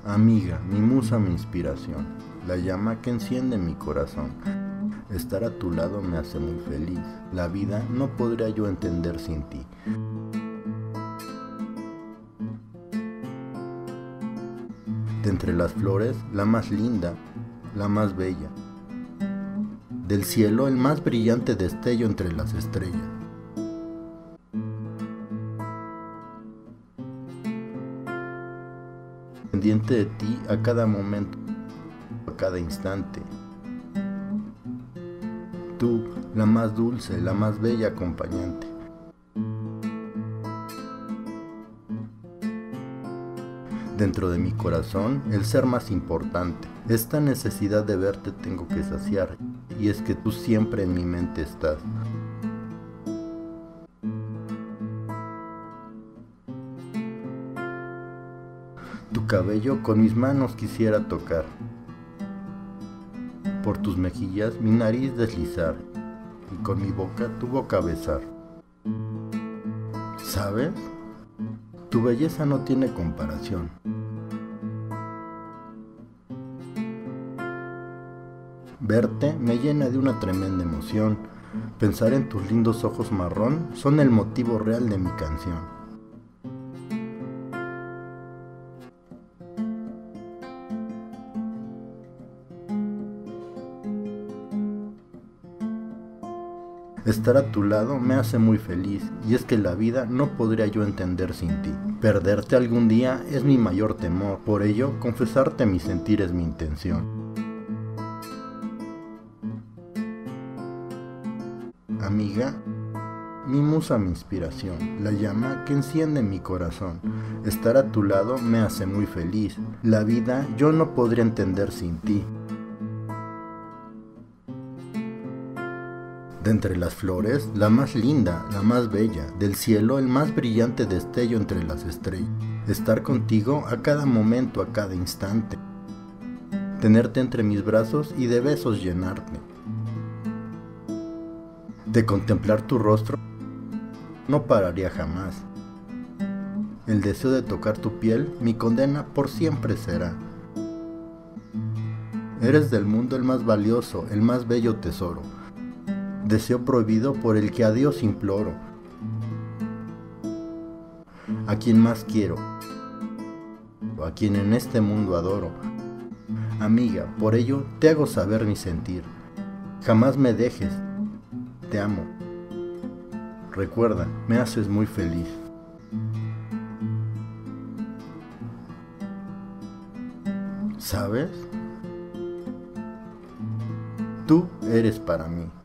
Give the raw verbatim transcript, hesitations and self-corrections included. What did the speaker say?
Amiga, mi musa, mi inspiración, la llama que enciende mi corazón. Estar a tu lado me hace muy feliz, la vida no podría yo entender sin ti. De entre las flores, la más linda, la más bella. Del cielo, el más brillante destello entre las estrellas. Pendiente de ti a cada momento, a cada instante. Tú, la más dulce, la más bella acompañante. Dentro de mi corazón, el ser más importante. Esta necesidad de verte tengo que saciar, y es que tú siempre en mi mente estás. Tu cabello con mis manos quisiera tocar, por tus mejillas mi nariz deslizar, y con mi boca tu boca besar. ¿Sabes? Tu belleza no tiene comparación. Verte me llena de una tremenda emoción. Pensar en tus lindos ojos marrón son el motivo real de mi canción. Estar a tu lado me hace muy feliz, y es que la vida no podría yo entender sin ti. Perderte algún día es mi mayor temor, por ello confesarte mi sentir es mi intención. Amiga, mi musa, mi inspiración, la llama que enciende mi corazón. Estar a tu lado me hace muy feliz, la vida yo no podría entender sin ti. De entre las flores, la más linda, la más bella, del cielo el más brillante destello entre las estrellas. Estar contigo a cada momento, a cada instante. Tenerte entre mis brazos y de besos llenarte. De contemplar tu rostro, no pararía jamás. El deseo de tocar tu piel, mi condena por siempre será. Eres del mundo el más valioso, el más bello tesoro. Deseo prohibido por el que a Dios imploro. A quien más quiero, a quien en este mundo adoro. Amiga, por ello te hago saber mi sentir. Jamás me dejes, te amo. Recuerda, me haces muy feliz. ¿Sabes? Tú eres para mí.